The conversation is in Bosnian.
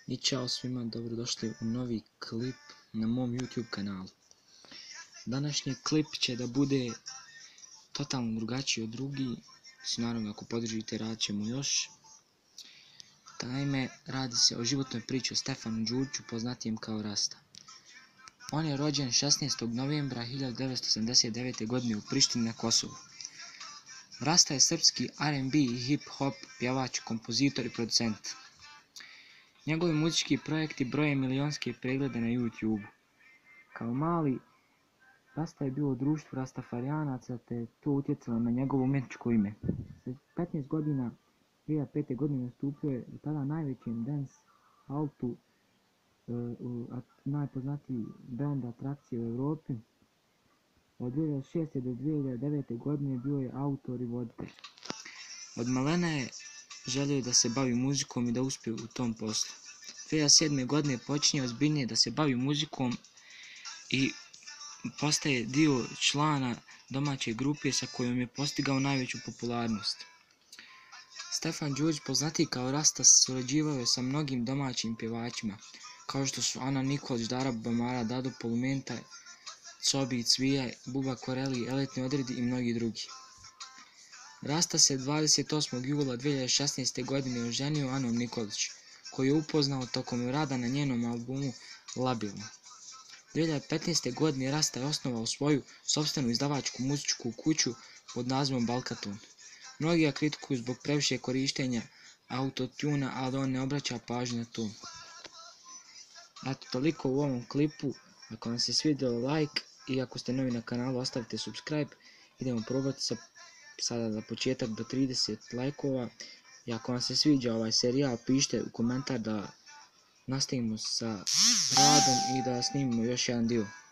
I čao svima, dobrodošli u novi klip na mom YouTube kanalu. Današnji klip će da bude totalno drugačiji od drugih, naravno ako podržite radit ćemo još. Naime, radi se o životnoj priči o Stefanu Đuriću, poznatijem kao Rasta. On je rođen 16. novembra 1979. godine u Prištini na Kosovu. Rasta je srpski R&B i hip-hop pjevač, kompozitor i producent. Njegovi muzički projekti broje milionske preglede na YouTube. Kao mali, Rasta je bio u društvu Rastafarijanaca te je to utjecalo na njegovo umjetničko ime. Sa 15 godina, 2005. godine nastupio je u tada najvećem dance haltu, najpoznatiji band atrakcije u Europi. Od 2006. do 2009. godine bio je autor i voditelj. Od malena je želio da se bavi muzikom i da uspije u tom poslu. 2007. godine počinje ozbiljnije da se bavi muzikom i postaje dio člana domaće grupe sa kojom je postigao najveću popularnost. Stefan Đurić, poznatiji kao Rasta, surađivao je sa mnogim domaćim pjevačima, kao što su Ana Nikolić, Dara Bamara, Dado Polumenta, Cobi, Cvija, Buba Koreli, Elitni odredi i mnogi drugi. Rasta se 28. jula 2016. godine oženio Anom Nikolić, koju je upoznao tokom rada na njenom albumu Labilno. 2015. godine Rasta je osnovao svoju sopstvenu izdavačku muzičku kuću pod nazivom Balkaton. Mnogi ga kritikuju zbog previše korištenja autotuna, ali on ne obraća pažnju na to. Eto, toliko u ovom klipu. Ako vam se svidjelo, like, i ako ste novi na kanalu ostavite subscribe. Idemo probati sada za početak do 30 lajkova. I ako vam se sviđa ovaj serijal, pišite u komentar da nastavimo sa radom i da snimimo još jedan dio.